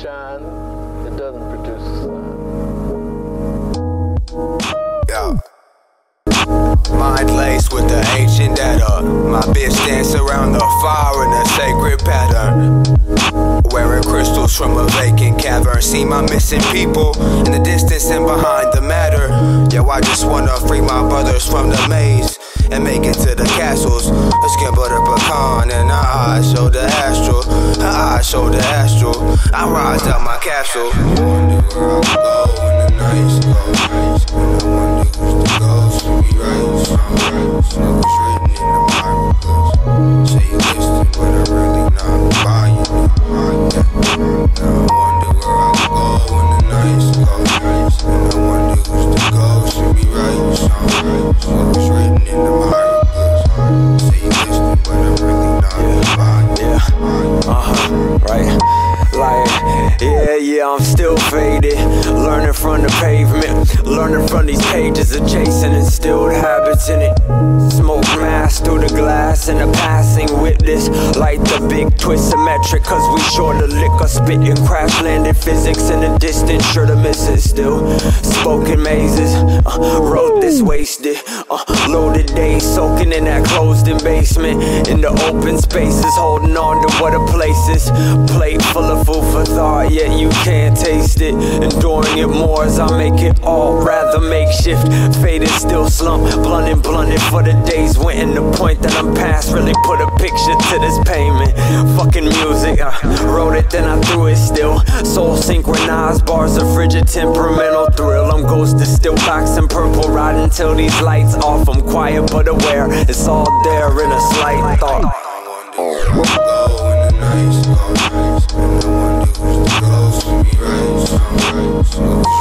shine, it doesn't produce a sound. Yeah. Mind laced with the ancient data. My bitch dance around the fire in a sacred pattern. Wearing crystals from a vacant cavern. See my missing people in the distance and behind the matter. Yo, I just wanna free my brothers from the maze and make it to the castles. A skin butter pecan and her eyes show the astral. Her eyes show the astral. I rise out my capsule. I wonder where I'll go when the nights go. And I wonder who's the ghost. We right, song right, smoke is written in the hieroglyphs. Say you listen, but I really not buying it. Now I wonder where I'll go when the nights go. And I wonder who's the ghost. We right, song right, smoke is written in the hieroglyphs. Say you listen, but I really not buying it. Right. Like, yeah, I'm still faded. Learning from the pavement, learning from these pages adjacent, instilled habits in it. Smoke mask through the glass and a passing witness. Like the big twist symmetric, cause we sure to liquor. Spitting crash landed physics in the distance, sure to miss it still. Spoken mazes, wrote this wasted. Loaded days soaking in that closed-in basement. In the open spaces, holding on to what a place is. Plate full of food for thought, yet you can't taste it. Enduring it more as I make it all rather makeshift. Faded, still slump, blunted for the days went. The point that I'm past really put a picture to this payment. Fucking music, I wrote it then I threw it still. Soul synchronized, bars of frigid temperamental thrill. I'm ghosted, still boxing purple, riding till these lights off. I'm quiet but aware, it's all there in a slight thought. I wonder where I'll go when the nights go. And I wonder who's the ghost. We right, song right, smoke